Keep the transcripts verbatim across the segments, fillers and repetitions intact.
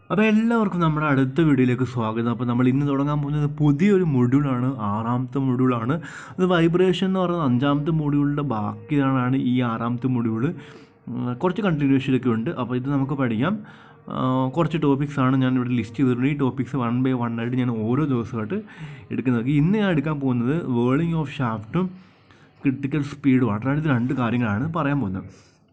അപ്പോൾ എല്ലാവർക്കും നമ്മുടെ അടുത്ത വീഡിയോയിലേക്ക് സ്വാഗതം. അപ്പോൾ നമ്മൾ ഇന്ന് തുടങ്ങാൻ പോകുന്നത് പുതിയൊരു മൊഡ്യൂളാണ്, ആറാമത്തെ മൊഡ്യൂളാണ്. അത് വൈബ്രേഷൻ എന്ന് പറയുന്നത് അഞ്ചാമത്തെ മൊഡ്യൂളിൻ്റെ ബാക്കിയാണ് ഈ ആറാമത്തെ മൊഡ്യൂൾ. കുറച്ച് കണ്ടിന്യൂഷനൊക്കെ ഉണ്ട്. അപ്പോൾ ഇത് നമുക്ക് പഠിക്കാം. കുറച്ച് ടോപ്പിക്സാണ് ഞാൻ ഇവിടെ ലിസ്റ്റ് ചെയ്തിട്ടുണ്ട്. ഈ ടോപ്പിക്സ് വൺ ബൈ വൺ ആയിട്ട് ഞാൻ ഓരോ ദിവസമായിട്ട് എടുക്കുന്നത്. ഇന്ന് ഞാൻ എടുക്കാൻ പോകുന്നത് വേളിംഗ് ഓഫ് ഷാഫ്റ്റും ക്രിട്ടിക്കൽ സ്പീഡുമാണ്. ഇത് രണ്ട് കാര്യങ്ങളാണ് പറയാൻ പോകുന്നത്.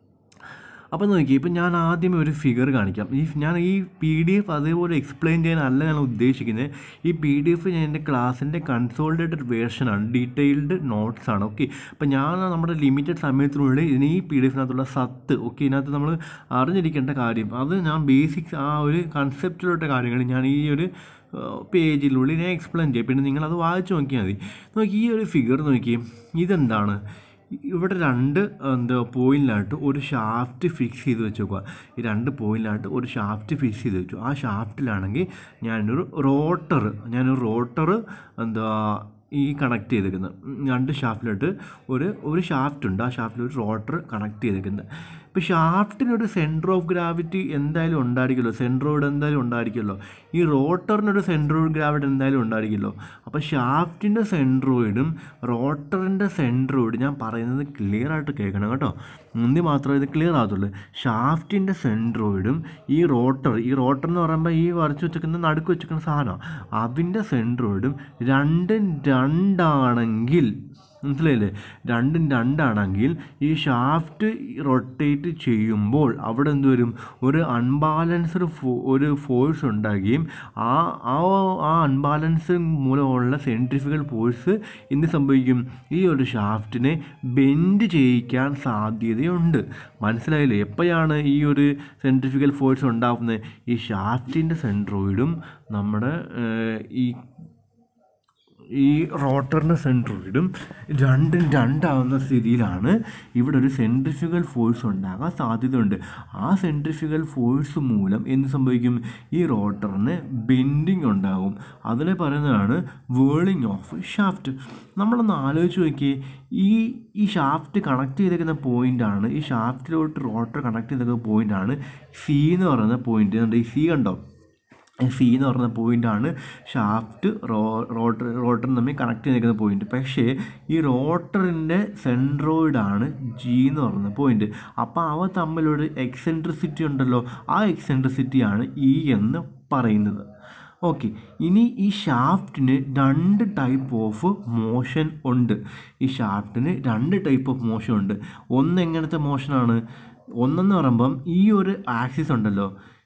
അപ്പോൾ നോക്കി, ഇപ്പം ഞാൻ ആദ്യമേ ഒരു ഫിഗർ കാണിക്കാം. ഈ ഞാൻ ഈ പി ഡി എഫ് അതേപോലെ എക്സ്പ്ലെയിൻ ചെയ്യാനല്ല ഞാൻ ഉദ്ദേശിക്കുന്നത്. ഈ പി ഡി എഫ് ഞാൻ എൻ്റെ ക്ലാസ്സിൻ്റെ കൺസോളിഡേറ്റഡ് വേർഷനാണ്, ഡീറ്റെയിൽഡ് നോട്ട്സാണ്. ഓക്കെ, അപ്പം ഞാൻ നമ്മുടെ ലിമിറ്റഡ് സമയത്തിനുള്ളിൽ ഇതിന് ഈ പി ഡി എഫിനകത്തുള്ള സത്ത്, ഓക്കെ, ഇതിനകത്ത് നമ്മൾ അറിഞ്ഞിരിക്കേണ്ട കാര്യം, അത് ഞാൻ ബേസിക്സ് ആ ഒരു കൺസെപ്റ്റിലോട്ട് കാര്യങ്ങൾ ഞാൻ ഈ ഒരു പേജിനുള്ളിൽ ഞാൻ എക്സ്പ്ലെയിൻ ചെയ്യും. പിന്നെ നിങ്ങളത് വായിച്ച് നോക്കിയാൽ മതി. നോക്കി, ഈ ഒരു ഫിഗർ നോക്കി, ഇതെന്താണ്? ഇവിടെ രണ്ട് എന്താ പോയിന്റിലായിട്ട് ഒരു ഷാഫ്റ്റ് ഫിക്സ് ചെയ്ത് വെച്ചേക്കുക. ഈ രണ്ട് പോയിന്റിലായിട്ട് ഒരു ഷാഫ്റ്റ് ഫിക്സ് ചെയ്ത് വെച്ചു. ആ ഷാഫ്റ്റിലാണെങ്കിൽ ഞാനൊരു റോട്ടർ ഞാനൊരു റോട്ടർ എന്താ ഈ കണക്ട് ചെയ്തേക്കുന്നത്. രണ്ട് ഷാഫ്റ്റിലായിട്ട് ഒരു ഒരു ഷാഫ്റ്റ് ഉണ്ട്. ആ ഷാഫ്റ്റിൽ ഒരു റോട്ടർ കണക്ട് ചെയ്തേക്കുന്നത്. ഇപ്പോൾ ഷാഫ്റ്റിനൊരു സെൻറ്റർ ഓഫ് ഗ്രാവിറ്റി എന്തായാലും ഉണ്ടായിരിക്കുമല്ലോ, സെൻട്രോയിഡ് എന്തായാലും ഉണ്ടായിരിക്കുമല്ലോ. ഈ റോട്ടറിനൊരു സെൻറ്റർ ഓഫ് ഗ്രാവിറ്റി എന്തായാലും ഉണ്ടായിരിക്കുമല്ലോ. അപ്പോൾ ഷാഫ്റ്റിൻ്റെ സെൻട്രോയിഡും റോട്ടറിൻ്റെ സെൻട്രോയിഡ്, ഞാൻ പറയുന്നത് ക്ലിയർ ആയിട്ട് കേൾക്കണം കേട്ടോ, എന്ത് മാത്രമേ ഇത് ക്ലിയർ ആകത്തുള്ളൂ. ഷാഫ്റ്റിൻ്റെ സെൻട്രോയിഡും ഈ റോട്ടർ ഈ റോട്ടർ എന്ന് പറയുമ്പോൾ ഈ വരച്ച് വെച്ചിരിക്കുന്ന നടുക്ക് വെച്ചിരിക്കുന്ന സാധനമാണ്, അതിൻ്റെ സെൻട്രോയിഡും രണ്ടും രണ്ടാണെങ്കിൽ, മനസ്സിലായില്ലേ, രണ്ടും രണ്ടാണെങ്കിൽ ഈ ഷാഫ്റ്റ് റൊട്ടേറ്റ് ചെയ്യുമ്പോൾ അവിടെ എന്ത് വരും? ഒരു അൺബാലൻസ്ഡ് ഫോ ഒരു ഫോഴ്സ് ഉണ്ടാകുകയും ആ ആ ആ അൺബാലൻസ് മൂലമുള്ള സെൻട്രിഫ്യൂഗൽ ഫോഴ്സ് എന്ത് സംഭവിക്കും? ഈ ഒരു ഷാഫ്റ്റിനെ ബെൻഡ് ചെയ്യിക്കാൻ സാധ്യതയുണ്ട്. മനസ്സിലായില്ലേ? എപ്പോഴാണ് ഈ ഒരു സെൻട്രിഫ്യൂഗൽ ഫോഴ്സ് ഉണ്ടാകുന്നത്? ഈ ഷാഫ്റ്റിൻ്റെ സെൻട്രോയിഡും നമ്മുടെ ഈ ഈ റോട്ടറിൻ്റെ സെൻട്രോയിഡും രണ്ടും രണ്ടാവുന്ന സ്ഥിതിയിലാണ് ഇവിടെ ഒരു സെൻട്രിഫ്യൂഗൽ ഫോഴ്സ് ഉണ്ടാകാൻ സാധ്യതയുണ്ട്. ആ സെൻട്രിഫ്യൂഗൽ ഫോഴ്സ് മൂലം എന്ത് സംഭവിക്കും? ഈ റോട്ടറിന് ബെൻഡിങ് ഉണ്ടാകും. അതിനെ പറയുന്നതാണ് വേളിംഗ് ഓഫ് ഷാഫ്റ്റ്. നമ്മളൊന്ന് ആലോചിച്ച് നോക്കിയേ, ഈ ഈ ഷാഫ്റ്റ് കണക്ട് ചെയ്തേക്കുന്ന പോയിൻ്റാണ്, ഈ ഷാഫ്റ്റിലോട്ട് റോട്ടർ കണക്ട് ചെയ്തേക്കുന്ന പോയിൻ്റാണ് സി എന്ന് പറയുന്ന പോയിൻ്റ്. ഈ സി കണ്ടോ? സി എന്ന് പറയുന്ന പോയിൻ്റാണ് ഷാഫ്റ്റ് റോ റോട്ടർ റോട്ടറിന് തമ്മിൽ കണക്ട് ചെയ്തിരിക്കുന്ന പോയിൻ്റ്. പക്ഷേ ഈ റോട്ടറിൻ്റെ സെൻട്രോയിഡാണ് ജി എന്ന് പറയുന്ന പോയിൻ്റ്. അപ്പോൾ അവ തമ്മിലൊരു എക്സെൻട്രിസിറ്റി ഉണ്ടല്ലോ, ആ എക്സെൻട്രിസിറ്റിയാണ് ഇ എന്ന് പറയുന്നത്. ഓക്കെ, ഇനി ഈ ഷാഫ്റ്റിന് രണ്ട് ടൈപ്പ് ഓഫ് മോഷൻ ഉണ്ട്. ഈ ഷാഫ്റ്റിന് രണ്ട് ടൈപ്പ് ഓഫ് മോഷൻ ഉണ്ട്. ഒന്ന് എങ്ങനത്തെ മോഷനാണ്? ഒന്നെന്ന് പറയുമ്പം ഈ ഒരു ആക്സിസ് ഉണ്ടല്ലോ,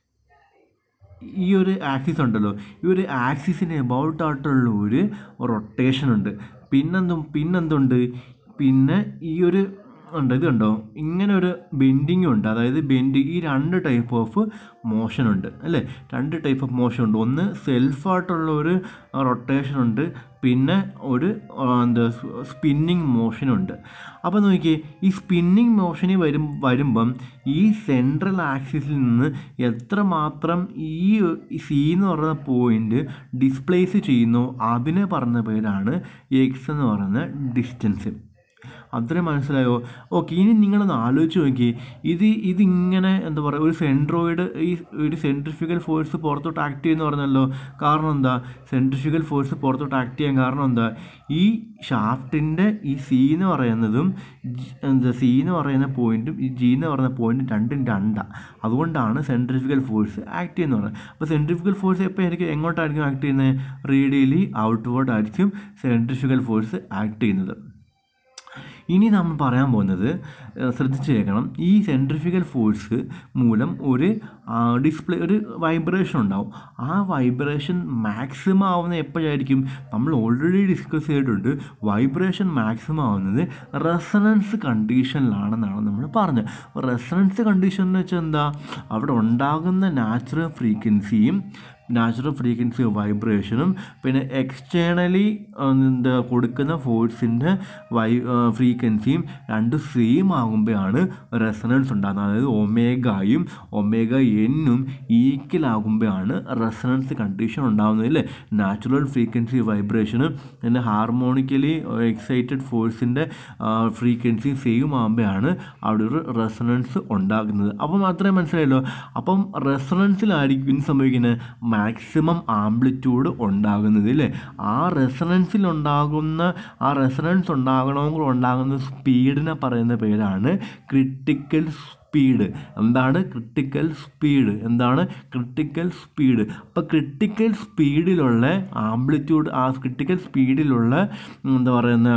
ഈ ഒരു ആക്സിസ് ഉണ്ടല്ലോ ഈ ഒരു ആക്സിസിന് എബൌട്ടായിട്ടുള്ള ഒരു റൊട്ടേഷൻ ഉണ്ട്. പിന്നെന്തും പിന്നെന്തുണ്ട് പിന്നെ ഈ ഒരു ഉണ്ട്, ഇത് കണ്ടോ, ഇങ്ങനെ ഒരു ബെൻഡിങ് ഉണ്ട്. അതായത് ബെൻഡ്, ഈ രണ്ട് ടൈപ്പ് ഓഫ് മോഷൻ ഉണ്ട് അല്ലേ? രണ്ട് ടൈപ്പ് ഓഫ് മോഷൻ ഉണ്ട്. ഒന്ന് സെൽഫായിട്ടുള്ള ഒരു റൊട്ടേഷൻ ഉണ്ട്, പിന്നെ ഒരു എന്താ സ്പിന്നിങ് മോഷനുണ്ട്. അപ്പോൾ നോക്കിയേ, ഈ സ്പിന്നിങ് മോഷന് വരും വരുമ്പം ഈ സെൻട്രൽ ആക്സിസിൽ നിന്ന് എത്രമാത്രം ഈ സി എന്ന് പറയുന്ന പോയിൻ്റ് ഡിസ്പ്ലേസ് ചെയ്യുന്നു അതിനെ പറഞ്ഞ പേരാണ് എക്സ് എന്ന് പറയുന്ന ഡിസ്റ്റൻസ്. അത്രയും മനസ്സിലായോ? ഓക്കെ, ഇനി നിങ്ങളൊന്ന് ആലോചിച്ച് നോക്കി, ഇത് ഇതിങ്ങനെ എന്താ പറയുക, ഒരു സെൻട്രോയിഡ് ഈ ഒരു സെൻട്രിഫ്യൂഗൽ ഫോഴ്സ് പുറത്തോട്ട് ആക്ട് ചെയ്യുമെന്ന് പറഞ്ഞല്ലോ. കാരണം എന്താ? സെൻട്രിഫ്യൂഗൽ ഫോഴ്സ് പുറത്തോട്ട് ആക്ട് ചെയ്യാൻ കാരണം എന്താ? ഈ ഷാഫ്റ്റിൻ്റെ ഈ സി എന്ന് പറയുന്നതും എന്താ സി എന്ന് പറയുന്ന പോയിൻറ്റും ഈ ജി എന്ന് പറയുന്ന പോയിൻറ്റും രണ്ടും രണ്ടാണ്. അതുകൊണ്ടാണ് സെൻട്രിഫ്യൂഗൽ ഫോഴ്സ് ആക്ട് ചെയ്യുന്നത് പറയുന്നത്. അപ്പോൾ സെൻട്രിഫ്യൂഗൽ ഫോഴ്സ് എപ്പോൾ എനിക്ക് എങ്ങോട്ടായിരിക്കും ആക്ട് ചെയ്യുന്നത്? റേഡിയലി ഔട്ട്വേർഡ് ആയിരിക്കും സെൻട്രിഫ്യൂഗൽ ഫോഴ്സ് ആക്ട് ചെയ്യുന്നത്. ഇനി നമ്മൾ പറയാൻ പോകുന്നത്, ശ്രദ്ധിച്ച് കേൾക്കണം, ഈ സെൻട്രിഫ്യൂഗൽ ഫോഴ്സ് മൂലം ഒരു ഡിസ്പ്ലേ ഒരു വൈബ്രേഷൻ ഉണ്ടാവും. ആ വൈബ്രേഷൻ മാക്സിമം ആവുന്നത് എപ്പോഴായിരിക്കും? നമ്മൾ ഓൾറെഡി ഡിസ്കസ് ചെയ്തിട്ടുണ്ട്. വൈബ്രേഷൻ മാക്സിമം ആവുന്നത് റെസണൻസ് കണ്ടീഷനിലാണെന്നാണ് നമ്മൾ പറഞ്ഞത്. റെസണൻസ് കണ്ടീഷൻ എന്ന് വെച്ചാൽ എന്താ? അവിടെ ഉണ്ടാകുന്ന നാച്ചുറൽ ഫ്രീക്വൻസിയും നാച്ചുറൽ ഫ്രീക്വൻസി ഓഫ് വൈബ്രേഷനും പിന്നെ എക്സ്റ്റേണലി എന്താ കൊടുക്കുന്ന ഫോഴ്സിൻ്റെ വൈ ഫ്രീക്വൻസിയും രണ്ട് സെയിം ആകുമ്പോഴാണ് റെസണൻസ് ഉണ്ടാകുന്നത്. അതായത് ഒമേഗയും ഒമേഗ എന്നും ഈക്വൽ ആകുമ്പോഴാണ് റെസണൻസ് കണ്ടീഷൻ ഉണ്ടാകുന്നത് അല്ലേ. നാച്ചുറൽ ഫ്രീക്വൻസി വൈബ്രേഷനും പിന്നെ ഹാർമോണിക്കലി എക്സൈറ്റഡ് ഫോഴ്സിൻ്റെ ഫ്രീക്വൻസി സെയിം ആകുമ്പോഴാണ് അവിടെ ഒരു റെസണൻസ് ഉണ്ടാകുന്നത്. അപ്പോൾ മാത്രമേ മനസ്സിലായല്ലോ. അപ്പം റെസണൻസിലായിരിക്കും സംഭവിക്കുന്നത് മാക്സിമം ആംപ്ലിറ്റ്യൂഡ് ഉണ്ടാകുന്നത് അല്ലേ. ആ റെസണൻസിൽ ഉണ്ടാകുന്ന ആ റെസണൻസ് ഉണ്ടാകണമെങ്കിൽ ഉണ്ടാകുന്ന സ്പീഡിനെ പറയുന്ന പേരാണ് ക്രിട്ടിക്കൽ സ്പീഡ്. എന്താണ് ക്രിട്ടിക്കൽ സ്പീഡ്? എന്താണ് ക്രിട്ടിക്കൽ സ്പീഡ്? അപ്പോൾ ക്രിട്ടിക്കൽ സ്പീഡിലുള്ള ആംപ്ലിറ്റ്യൂഡ്, ആ ക്രിട്ടിക്കൽ സ്പീഡിലുള്ള എന്താ പറയുന്ന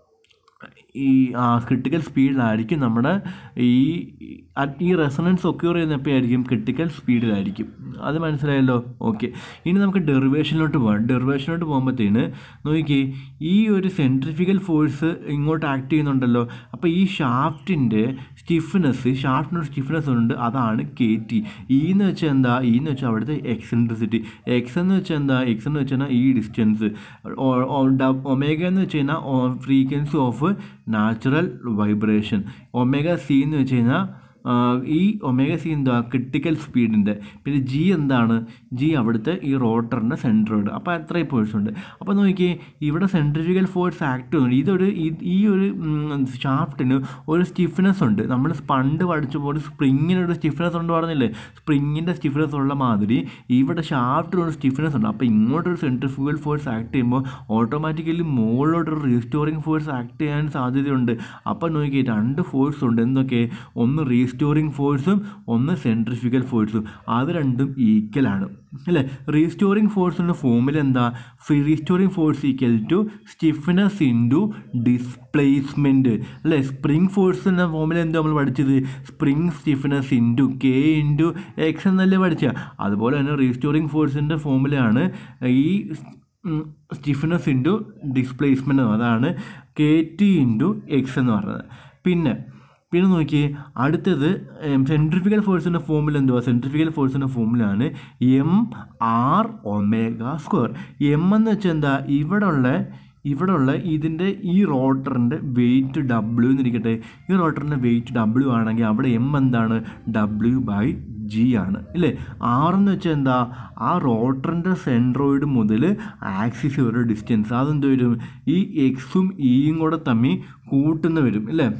ഈ ആ ക്രിട്ടിക്കൽ സ്പീഡിലായിരിക്കും നമ്മുടെ ഈ ഈ റെസണൻസ് ഒക്യൂർ ചെയ്യുന്നപ്പോഴായിരിക്കും ക്രിട്ടിക്കൽ സ്പീഡിലായിരിക്കും. അത് മനസ്സിലായല്ലോ. ഓക്കെ, ഇനി നമുക്ക് ഡെറിവേഷനിലോട്ട് പോകാം. ഡെറിവേഷനിലോട്ട് പോകുമ്പോഴത്തേന് നോക്കിക്കേ, ഈ ഒരു സെൻട്രിഫ്യൂഗൽ ഫോഴ്സ് ഇങ്ങോട്ട് ആക്ട് ചെയ്യുന്നുണ്ടല്ലോ. അപ്പോൾ ഈ ഷാഫ്റ്റിൻ്റെ സ്റ്റിഫ്നെസ്, ഷാഫ്റ്റിനൊരു സ്റ്റിഫ്നെസ് ഉണ്ട്, അതാണ് കെ ടി. ഇ എന്ന് വെച്ചാൽ എന്താ? ഇ എന്ന് വെച്ചാൽ അവിടുത്തെ എക്സെൻട്രിസിറ്റി. എക്സ് എന്ന് വെച്ചാൽ എന്താ? എക്സ് എന്ന് വെച്ചാൽ ഈ ഡിസ്റ്റൻസ്. ഒമേഗ എന്ന് വെച്ച് കഴിഞ്ഞാൽ frequency of natural vibration. Omega C എന്ന് വെച്ച് കഴിഞ്ഞാൽ ഈ ഒമേഗ സി എന്താ? ക്രിട്ടിക്കൽ സ്പീഡിൻ്റെ. പിന്നെ ജി എന്താണ്? ജി അവിടുത്തെ ഈ റോട്ടറിൻ്റെ സെൻറ്ററുണ്ട്. അപ്പോൾ അത്രയും ഫോഴ്സ് ഉണ്ട്. അപ്പോൾ നോക്കിയേ, ഇവിടെ സെൻട്രിഫ്യൂഗൽ ഫോഴ്സ് ആക്ട് ചെയ്യുന്നുണ്ട്. ഇതൊരു ഈ ഒരു ഷാഫ്റ്റിന് ഒരു സ്റ്റിഫ്നെസ് ഉണ്ട്. നമ്മൾ പണ്ട് പഠിച്ചപ്പോൾ സ്പ്രിങ്ങിനൊരു സ്റ്റിഫ്നെസ് ഉണ്ട് പറഞ്ഞില്ലേ? സ്പ്രിങ്ങിൻ്റെ സ്റ്റിഫ്നെസ് ഉള്ള മാതിരി ഇവിടെ ഷാഫ്റ്റിനൊരു സ്റ്റിഫ്നെസ് ഉണ്ട്. അപ്പോൾ ഇങ്ങോട്ടൊരു സെൻട്രിഫ്യൂഗൽ ഫോഴ്സ് ആക്ട് ചെയ്യുമ്പോൾ ഓട്ടോമാറ്റിക്കലി മുകളിലോട്ടൊരു റീസ്റ്റോറിങ് ഫോഴ്സ് ആക്ട് ചെയ്യാൻ സാധ്യതയുണ്ട്. അപ്പോൾ നോക്കിയേ, രണ്ട് ഫോഴ്സ് ഉണ്ട്. എന്തൊക്കെ? ഒന്ന് റീ റീസ്റ്റോറിങ് ഫോഴ്സും ഒന്ന് സെൻട്രിഫ്യൂഗൽ ഫോഴ്സും. അത് രണ്ടും ഈക്വലാണ് അല്ലേ. റീസ്റ്റോറിങ് ഫോഴ്സിൻ്റെ ഫോർമുല എന്താ? Restoring force equal to stiffness into displacement അല്ലേ. സ്പ്രിങ് ഫോഴ്സിൻ്റെ ഫോർമുല എന്താ നമ്മൾ പഠിച്ചത്? Spring stiffness into K into X എന്നല്ലേ പഠിച്ചത്. അതുപോലെ തന്നെ റീസ്റ്റോറിങ് ഫോഴ്സിൻ്റെ ഫോർമുലയാണ് ഈ സ്റ്റിഫ്നെസ് ഇൻറ്റു ഡിസ്പ്ലേസ്മെൻറ്റ്, അതാണ് കെ ടി ഇൻറ്റു എക്സ് എന്ന് പറയുന്നത്. പിന്നെ പിന്നെ നോക്കിയേ, അടുത്തത് സെൻട്രിഫ്യൂഗൽ ഫോഴ്സിൻ്റെ ഫോർമുല എന്തുവാ? സെൻട്രിഫ്യൂഗൽ ഫോഴ്സിൻ്റെ ഫോർമുലയാണ് M R omega square. M എന്ന് വെച്ചാൽ എന്താ? ഇവിടെ ഉള്ള ഇവിടെ ഉള്ള ഇതിൻ്റെ ഈ റോട്ടറിൻ്റെ വെയിറ്റ് ഡബ്ല്യു എന്നിരിക്കട്ടെ. ഈ റോട്ടറിൻ്റെ വെയിറ്റ് ഡബ്ല്യു ആണെങ്കിൽ അവിടെ എം എന്താണ്? ഡബ്ല്യു ബൈ ജി ആണ് ഇല്ലേ. ആർ എന്ന് വെച്ചാൽ എന്താ? ആ റോട്ടറിൻ്റെ സെൻട്രോയിഡ് മുതൽ ആക്സിസ് വരെ ഡിസ്റ്റൻസ്. അതെന്ത് വരും? ഈ എക്സും ഇയും കൂടെ തമ്മിൽ കൂട്ടുന്ന വരും ഇല്ലേ.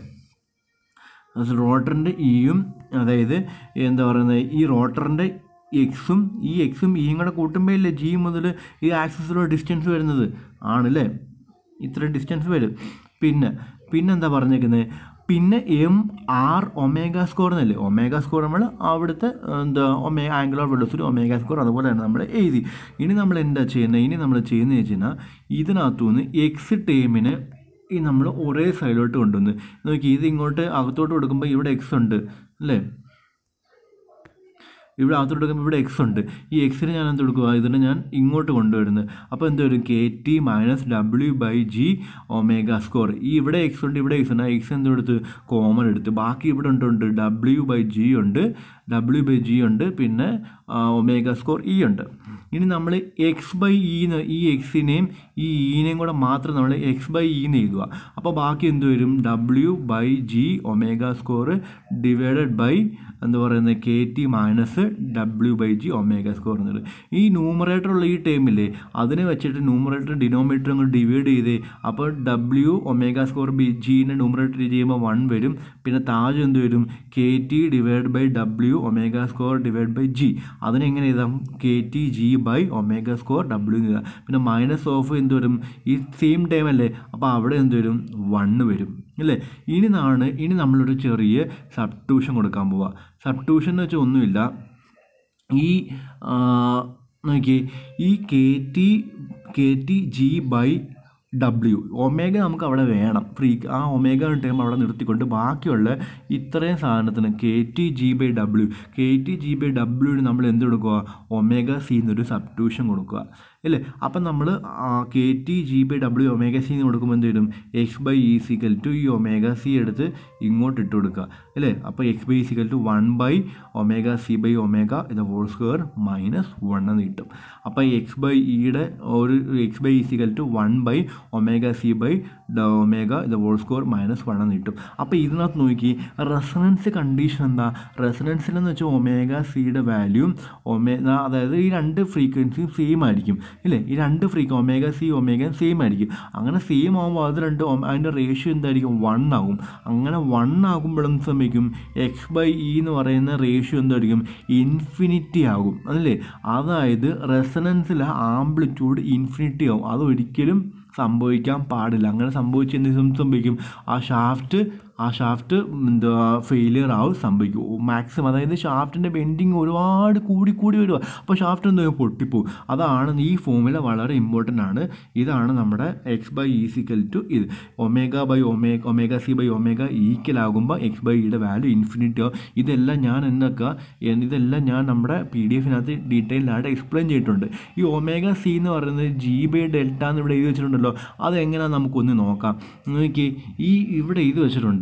റോട്ടറിൻ്റെ ഇയും, അതായത് എന്താ പറയുന്നത്, ഈ റോട്ടറിൻ്റെ എക്സും ഈ എക്സും ഇയും കൂടെ കൂട്ടുമ്പോൾ ഇല്ലേ ജി മുതൽ ഈ ആക്സിസിലുള്ള ഡിസ്റ്റൻസ് വരുന്നത് ആണല്ലേ. ഇത്ര ഡിസ്റ്റൻസ് വരും. പിന്നെ പിന്നെന്താ പറഞ്ഞേക്കുന്നത്? പിന്നെ എം ആർ ഒമേഗ സ്കോർ എന്നല്ലേ. ഒമേഗ സ്കോർ നമ്മൾ അവിടുത്തെ എന്താ ഒമേ angle of velocity omega square അതുപോലെ തന്നെ നമ്മൾ എഴുതി. ഇനി നമ്മൾ എന്താ ചെയ്യുന്നത്? ഇനി നമ്മൾ ചെയ്യുന്നത് വെച്ച് കഴിഞ്ഞാൽ ഇതിനകത്തുനിന്ന് എക്സ് ടേമിന് ഈ നമ്മൾ ഒരേ സൈഡിലോട്ട് കൊണ്ടുവന്ന് നോക്കി. ഇത് ഇങ്ങോട്ട് അകത്തോട്ട് കൊടുക്കുമ്പോൾ ഇവിടെ എക്സ് ഉണ്ട് അല്ലേ. ഇവിടെ അകത്തോട്ട് കൊടുക്കുമ്പോൾ ഇവിടെ എക്സ് ഉണ്ട്. ഈ എക്സിന് ഞാൻ എന്ത് കൊടുക്കുക? ഇതിനെ ഞാൻ ഇങ്ങോട്ട് കൊണ്ടുവരുന്നത്. അപ്പോൾ എന്ത് വരും? K T minus W by G omega square. ഈ ഇവിടെ എക്സ് ഉണ്ട്, ഇവിടെ എക്സ് ഉണ്ട്. ആ എക്സ് എന്ത് എടുത്ത്? കോമൺ എടുത്ത്. ബാക്കി ഇവിടെ ഉണ്ട് ഡബ്ല്യു ബൈ ജി ഉണ്ട്, ഡബ്ല്യു ബൈ ജി ഉണ്ട്, പിന്നെ ഒമേഗ സ്കോർ ഇ ഉണ്ട്. ഇനി നമ്മൾ എക്സ് ബൈ ഇന്ന് ഈ എക്സിനെയും ഈ ഇനെയും കൂടെ മാത്രം നമ്മൾ എക്സ് ബൈ ഇന്ന് എഴുതുക. അപ്പോൾ ബാക്കി എന്ത് വരും? W by G omega square divided by എന്താ പറയുന്നത് K T minus W by G omega square എന്നുള്ളത്. ഈ ന്യൂമറേറ്ററുള്ള ഈ ടേമില്ലേ അതിനെ വെച്ചിട്ട് ന്യൂമറേറ്റർ ഡിനോമിനേറ്റർ അങ്ങ് ഡിവൈഡ് ചെയ്തേ. അപ്പോൾ ഡബ്ല്യു ഒമേഗ സ്കോർ ബി ജീനെ ന്യൂമറേറ്റർ ചെയ്യുമ്പോൾ വൺ വരും. പിന്നെ താഴെ എന്ത് വരും? K T divide by W omega square divide by G. അതിനെങ്ങനെ എഴുതാം? K T G by omega square W എന്ന് എഴുതാം. പിന്നെ മൈനസ് ഓഫ് എന്ത് വരും? ഈ സെയിം ടൈം അല്ലേ, അപ്പോൾ അവിടെ എന്ത് വരും? വണ്ണ് വരും അല്ലേ. ഇനി നാണ് ഇനി നമ്മളൊരു ചെറിയ സബ്സ്റ്റിറ്റ്യൂഷൻ കൊടുക്കാൻ പോവുക. സബ്സ്റ്റിറ്റ്യൂഷൻ എന്ന് വെച്ചാൽ ഒന്നുമില്ല, ഈ നോക്കി ഈ K T K T G by W omega നമുക്ക് അവിടെ വേണം. ഫ്രീ ആ ഒമേഗ ടൈം അവിടെ നിർത്തിക്കൊണ്ട് ബാക്കിയുള്ള ഇത്രയും സാധനത്തിന് K T G by W K T G by ഡബ്ല്യുവിന് നമ്മൾ എന്ത് കൊടുക്കുക? ഒമേഗ സി എന്നൊരു സബ്സ്റ്റിറ്റ്യൂഷൻ കൊടുക്കുക. അല്ലേ? അപ്പം നമ്മൾ K T G by W omega C എന്ന് കൊടുക്കുമ്പോൾ എന്ത് വരും? X by E equal to ഈ ഒമേഗ സി എടുത്ത് ഇങ്ങോട്ട് ഇട്ട് കൊടുക്കുക അല്ലേ? അപ്പോൾ X by equal to one by omega C by omega ഇത് ഹോൾ സ്ക്വയർ മൈനസ് വൺ എന്ന് കിട്ടും. അപ്പോൾ എക്സ് ബൈ ഇയുടെ ഒരു X by equal to one by omega C by omega ഇത് ഹോൾ സ്ക്വയർ മൈനസ് വൺ എന്ന് കിട്ടും. അപ്പോൾ ഇതിനകത്ത് നോക്കി റെസണൻസ് കണ്ടീഷൻ എന്താ? റെസണൻസിലെന്ന് വെച്ചാൽ ഒമേഗ സിയുടെ വാല്യൂ ഒമേ അതായത് ഈ രണ്ട് ഫ്രീക്വൻസിയും സെയിം ആയിരിക്കും ഇല്ലേ? ഈ രണ്ട് frequency omega C omega same ആയിരിക്കും. അങ്ങനെ സെയിം ആകുമ്പോൾ അത് രണ്ട് അതിൻ്റെ റേഷ്യോ എന്തായിരിക്കും? വൺ ആകും. അങ്ങനെ വൺ ആകുമ്പോഴെന്ന് സംഭവിക്കും എക്സ് ബൈ ഇ എന്ന് പറയുന്ന റേഷ്യോ എന്തായിരിക്കും? ഇൻഫിനിറ്റി ആകും അല്ലേ? അതായത് റെസണൻസിൽ ആംപ്ലിറ്റ്യൂഡ് ഇൻഫിനിറ്റി ആകും. അതൊരിക്കലും സംഭവിക്കാൻ പാടില്ല. അങ്ങനെ സംഭവിച്ച് എന്ത് സംഭവിക്കും? ആ ഷാഫ്റ്റ് ആ ഷാഫ്റ്റ് എന്താ ഫെയിലിയർ ആവും സംഭവിക്കും മാക്സിമം. അതായത് ഷാഫ്റ്റിൻ്റെ ബെൻഡിങ് ഒരുപാട് കൂടി കൂടി വരിക. അപ്പോൾ ഷാഫ്റ്റ് എന്താ പൊട്ടിപ്പോവും. അതാണ് ഈ ഫോമുല വളരെ ഇമ്പോർട്ടൻ്റ് ആണ്. ഇതാണ് നമ്മുടെ എക്സ് ബൈ ഈസിക്കൽ ടു ഇത് omega by omega omega C by omega ഈക്വലാകുമ്പോൾ എക്സ് ബൈ ഇയുടെ വാല്യൂ ഇൻഫിനിറ്റി ആവും. ഇതെല്ലാം ഞാൻ എന്നൊക്കെ ഇതെല്ലാം ഞാൻ നമ്മുടെ പി ഡി എഫിനകത്ത് ഡീറ്റെയിൽഡായിട്ട് എക്സ്പ്ലെയിൻ ചെയ്തിട്ടുണ്ട്. ഈ ഒമേഗ സി എന്ന് പറയുന്നത് ജി ബൈ ഡെൽറ്റ എന്ന് ഇവിടെ എഴുതി വെച്ചിട്ടുണ്ടല്ലോ. അതെങ്ങനെയാണെന്ന് നമുക്കൊന്ന് നോക്കാം. നോക്കി ഈ ഇവിടെ എഴുതി വെച്ചിട്ടുണ്ട്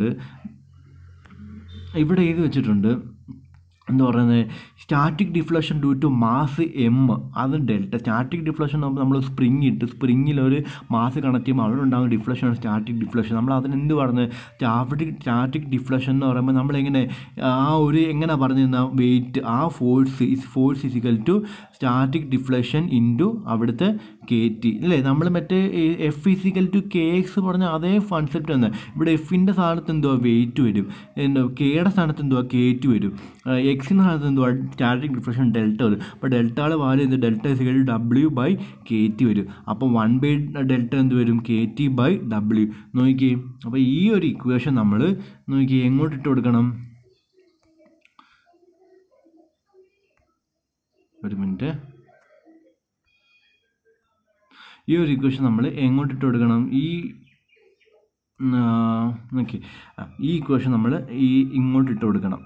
ഇവിടെ എഴുതി വെച്ചിട്ടുണ്ട് എന്താ പറയുന്നത്? Static deflection due to mass M അത് ഡെൽറ്റ. സ്റ്റാറ്റിക് ഡിഫ്ലക്ഷൻ നമ്മൾ സ്പ്രിങ് ഇട്ട് സ്പ്രിങ്ങിലൊരു മാസ് കണക്ട് ചെയ്യുമ്പോൾ അവിടെ ഉണ്ടാകുന്ന ഡിഫ്ലക്ഷനാണ് സ്റ്റാറ്റിക് ഡിഫ്ലക്ഷൻ. നമ്മൾ അതിനെന്ത് പറഞ്ഞത്? സ്റ്റാറ്റിക് സ്റ്റാറ്റിക് ഡിഫ്ലക്ഷൻ എന്ന് പറയുമ്പോൾ നമ്മളെങ്ങനെ ആ ഒരു എങ്ങനെ പറഞ്ഞിരുന്ന വെയിറ്റ് ആ force is force is equal to static deflection into അവിടുത്തെ കെ ടി അല്ലേ? നമ്മൾ മറ്റേ F is equal to K X പറഞ്ഞ അതേ കോൺസെപ്റ്റ് തന്നെ. ഇവിടെ എഫിൻ്റെ സ്ഥാനത്ത് എന്തുവാ? വെയിറ്റ് വരും. എന്തോ കെയുടെ സ്ഥാനത്ത് എന്തുവാ? കെ ടി വരും. എക്സിൻ്റെ സ്ഥാനത്ത് എന്തുവാ? സ്റ്റാറ്റിക് ഡിഫ്ലക്ഷൻ ഡെൽറ്റ വരും. അപ്പോൾ ഡെൽറ്റയുടെ വാല്യൂ എന്ത്? Delta is equal to W by K T വരും. അപ്പോൾ വൺ ബൈ ഡെൽറ്റ എന്ത് വരും? K T by W. നോക്കിയേ, അപ്പോൾ ഈ ഒരു ഇക്വേഷൻ നമ്മൾ നോക്കിയേ എങ്ങോട്ട് ഇട്ട് കൊടുക്കണം? ഒരു മിനിറ്റ്. ഈ ഒരു ഇക്വേഷൻ നമ്മൾ എങ്ങോട്ട് ഇട്ട് കൊടുക്കണം? ഈ ഓക്കെ ഈ ഇക്വേഷൻ നമ്മൾ ഈ ഇങ്ങോട്ട് ഇട്ട് കൊടുക്കണം.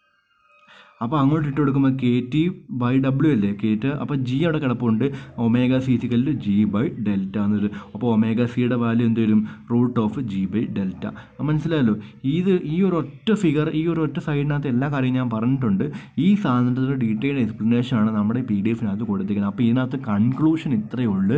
അപ്പോൾ അങ്ങോട്ട് ഇട്ട് കൊടുക്കുമ്പോൾ കെ ടി ബൈ ഡബ്ല്യു അല്ലേ കെ ടി. അപ്പോൾ ജി അവിടെ കിടപ്പുണ്ട്. Omega C equal G by delta എന്ന് വരും. അപ്പോൾ ഒമേഗ സിയുടെ വാല്യൂ എന്ത് വരും? Root of G by delta. മനസ്സിലായല്ലോ? ഇത് ഈ ഒരു ഒറ്റ ഫിഗർ ഈ ഒരു ഒറ്റ സൈഡിനകത്ത് എല്ലാ കാര്യവും ഞാൻ പറഞ്ഞിട്ടുണ്ട്. ഈ സാധനത്തിൻ്റെ ഡീറ്റെയിൽഡ് എക്സ്പ്ലനേഷനാണ് നമ്മുടെ പി ഡി എഫിനകത്ത് കൊടുത്തിരിക്കുന്നത്. അപ്പോൾ ഇതിനകത്ത് കൺക്ലൂഷൻ ഇത്രയേ ഉള്ളൂ.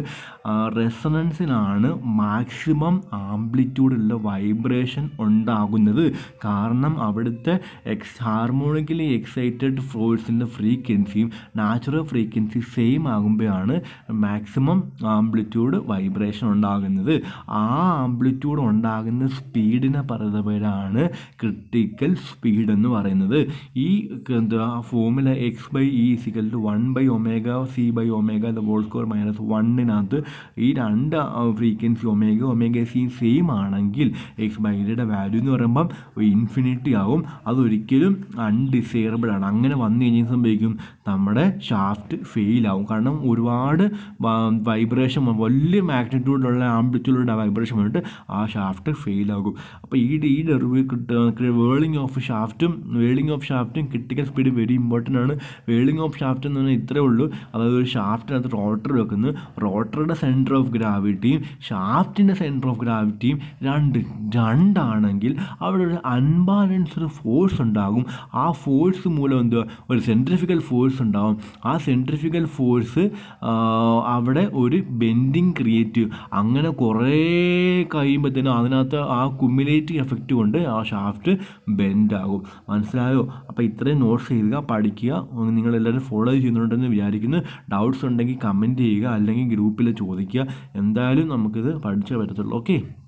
റെസണൻസിലാണ് മാക്സിമം ആംപ്ലിറ്റ്യൂഡുള്ള വൈബ്രേഷൻ ഉണ്ടാകുന്നത്. കാരണം അവിടുത്തെ എക്സ് ഹാർമോണിക്കലി എക്സൈറ്റ് ഫോഴ്സിൻ്റെ ഫ്രീക്വൻസിയും നാച്ചുറൽ ഫ്രീക്വൻസി സെയിം ആകുമ്പോഴാണ് മാക്സിമം ആംപ്ലിറ്റ്യൂഡ് വൈബ്രേഷൻ ഉണ്ടാകുന്നത്. ആ ആംപ്ലിറ്റ്യൂഡ് ഉണ്ടാകുന്ന സ്പീഡിനെ പറയുന്ന പേരാണ് ക്രിട്ടിക്കൽ സ്പീഡ് എന്ന് പറയുന്നത്. ഈ എന്താ formula X by E equal to one by omega C by omega the whole square minus വണ്ണിനകത്ത് ഈ രണ്ട് frequency omega omega C same ആണെങ്കിൽ എക്സ് ബൈ ഇയുടെ വാല്യൂ എന്ന് പറയുമ്പം ഇൻഫിനിറ്റി ആവും. അതൊരിക്കലും അൺഡിസൈറബിൾ ആണ്. അങ്ങനെ വന്നു കഴിഞ്ഞാൽ സംഭവിക്കും നമ്മുടെ ഷാഫ്റ്റ് ഫെയിലാവും. കാരണം ഒരുപാട് വൈബ്രേഷൻ വലിയ മാഗ്നിറ്റ്യൂഡിലുള്ള ആംപ്ലിറ്റ്യൂഡിലുള്ള വൈബ്രേഷൻ വന്നിട്ട് ആ ഷാഫ്റ്റ് ഫെയിലാകും. അപ്പോൾ ഈ ഈ ഡെറിവ് വേളിംഗ് ഓഫ് ഷാഫ്റ്റും വേളിംഗ് ഓഫ് ഷാഫ്റ്റും ക്രിട്ടിക്കൽ സ്പീഡ് വെരി ഇമ്പോർട്ടൻ്റ് ആണ്. വേളിംഗ് ഓഫ് ഷാഫ്റ്റ് എന്ന് പറഞ്ഞാൽ ഇത്രയേ ഉള്ളൂ. അതായത് ഒരു ഷാഫ്റ്റിനകത്ത് റോട്ടർ വെക്കുന്നു. റോട്ടറുടെ സെൻറ്റർ ഓഫ് ഗ്രാവിറ്റിയും ഷാഫ്റ്റിൻ്റെ സെൻറ്റർ ഓഫ് ഗ്രാവിറ്റിയും രണ്ട് രണ്ടാണെങ്കിൽ അവിടെ ഒരു അൺബാലൻസ്ഡ് ഫോഴ്സ് ഉണ്ടാകും. ആ ഫോഴ്സ് മൂലം എന്തുവാ? ഒരു സെൻട്രിഫിക്കൽ ഫോഴ്സ് ഉണ്ടാകും. ആ സെൻട്രിഫിക്കൽ ഫോഴ്സ് അവിടെ ഒരു ബെൻഡിങ് ക്രിയേറ്റ് ചെയ്യും. അങ്ങനെ കുറേ കഴിയുമ്പോഴത്തേനും അതിനകത്ത് ആ കുമുലേറ്റീവ് എഫക്റ്റ് കൊണ്ട് ആ ഷാഫ്റ്റ് ബെൻഡാകും. മനസ്സിലായോ? അപ്പോൾ ഇത്രയും നോട്ട്സ് ചെയ്യുക, പഠിക്കുക. നിങ്ങളെല്ലാവരും ഫോളോ ചെയ്യുന്നുണ്ടെന്ന് വിചാരിക്കുന്നു. ഡൗട്ട്സ് ഉണ്ടെങ്കിൽ കമൻറ്റ് ചെയ്യുക, അല്ലെങ്കിൽ ഗ്രൂപ്പിൽ ചോദിക്കുക. എന്തായാലും നമുക്കിത് പഠിച്ചേ പറ്റത്തുള്ളൂ. ഓക്കെ.